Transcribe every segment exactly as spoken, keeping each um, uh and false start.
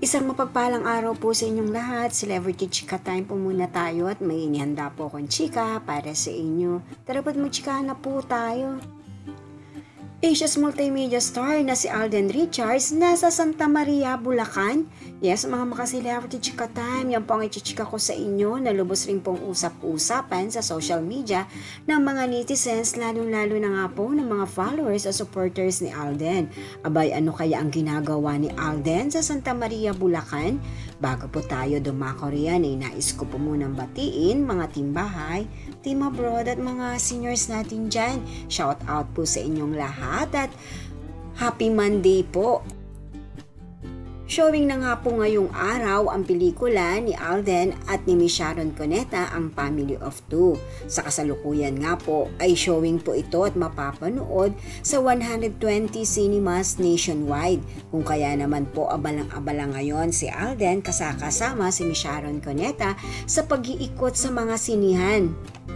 Isang mapagpalang araw po sa inyong lahat. Celebrity Chika Time po muna tayo at may inihanda po akong chika para sa inyo. Tara ba't magchika na po tayo? Asia's multimedia star na si Alden Richards nasa Santa Maria, Bulacan. Yes, mga maka-celebrity chika time, yan po ang ichichika ko sa inyo na lubos rin pong usap-usapan sa social media ng mga netizens, lalong-lalo na nga po ng mga followers o supporters ni Alden. Abay, ano kaya ang ginagawa ni Alden sa Santa Maria, Bulacan? Bago po tayo dumako riyan, ay nais ko po munang batiin mga timbahay, team abroad at mga seniors natin dyan. Shout out po sa inyong lahat at happy Monday po. Showing na nga po ngayong araw ang pelikula ni Alden at ni Miss Sharon Cuneta, ang Family of Two. Sa kasalukuyan nga po ay showing po ito at mapapanood sa one hundred twenty cinemas nationwide. Kung kaya naman po abalang-abala ngayon si Alden kasakasama si Miss Sharon Cuneta sa pag-iikot sa mga sinihan.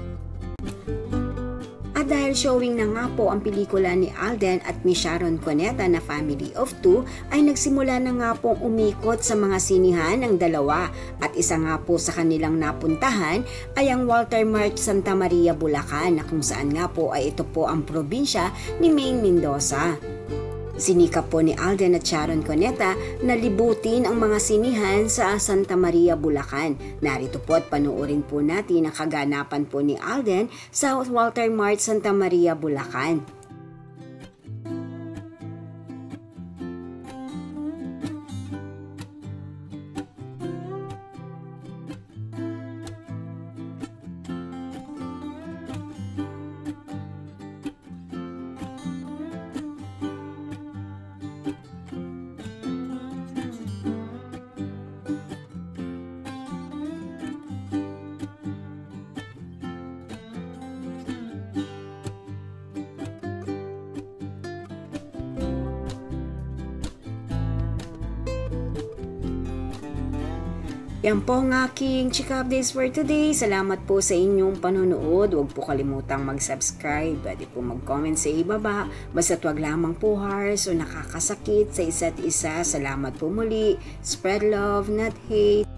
At dahil showing na nga po ang pelikula ni Alden at Miss Sharon Cuneta na Family of Two, ay nagsimula na nga pong umikot sa mga sinihan ng dalawa at isa nga po sa kanilang napuntahan ay ang Walter Mart Santa Maria, Bulacan, na kung saan nga po ay ito po ang probinsya ni Maine Mendoza. Sinikap po ni Alden at Sharon Cuneta na libutin ang mga sinihan sa Santa Maria, Bulacan. Narito po at panuorin po natin ang kaganapan po ni Alden sa Walter Mart Santa Maria, Bulacan. Yan po ang aking chika updates for today. Salamat po sa inyong panonood. Huwag po kalimutang mag-subscribe. Pwede po mag-comment sa ibaba. Basta't wag lamang po harsh o nakakasakit sa isa't isa. Salamat po muli. Spread love, not hate.